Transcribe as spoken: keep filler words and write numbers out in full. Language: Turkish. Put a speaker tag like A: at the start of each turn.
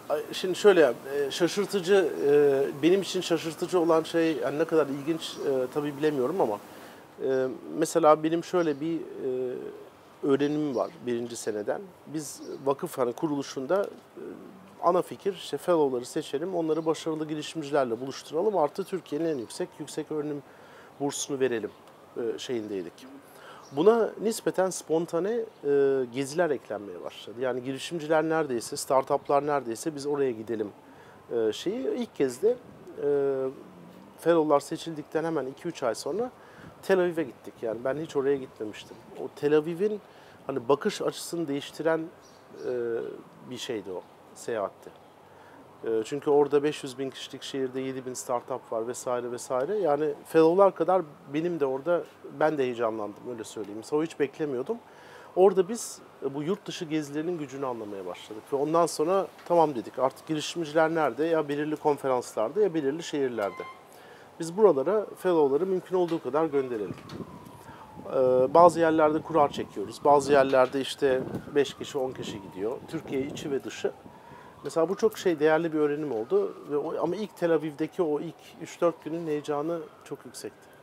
A: Şimdi şöyle, e, şaşırtıcı, e, benim için şaşırtıcı olan şey, yani ne kadar ilginç e, tabii bilemiyorum ama e, mesela benim şöyle bir e, öğrenimim var birinci seneden. Biz vakıf hani kuruluşunda e, ana fikir işte fellow'ları seçelim, onları başarılı girişimcilerle buluşturalım, artı Türkiye'nin en yüksek yüksek öğrenim bursunu verelim e, şeyindeydik. Buna nispeten spontane e, geziler eklenmeye başladı. Yani girişimciler neredeyse, startuplar neredeyse biz oraya gidelim e, şeyi. İlk kez de e, fellow'lar seçildikten hemen iki üç ay sonra Tel Aviv'e gittik. Yani ben hiç oraya gitmemiştim. O Tel Aviv'in hani bakış açısını değiştiren e, bir şeydi o, seyahatti. E, çünkü orada beş yüz bin kişilik şehirde yedi bin startup var vesaire vesaire. Yani fellow'lar kadar benim de orada, ben de heyecanlandım öyle söyleyeyim. Mesela o hiç beklemiyordum. Orada biz e, bu yurt dışı gezilerinin gücünü anlamaya başladık. Ve ondan sonra tamam dedik, artık girişimciler nerede? Ya belirli konferanslarda ya belirli şehirlerde. Biz buralara fellow'ları mümkün olduğu kadar gönderelim. Ee, bazı yerlerde kura çekiyoruz. Bazı yerlerde işte beş kişi on kişi gidiyor. Türkiye içi ve dışı. Mesela bu çok şey, değerli bir öğrenim oldu. Ve o, ama ilk Tel Aviv'deki o ilk üç dört günün heyecanı çok yüksekti.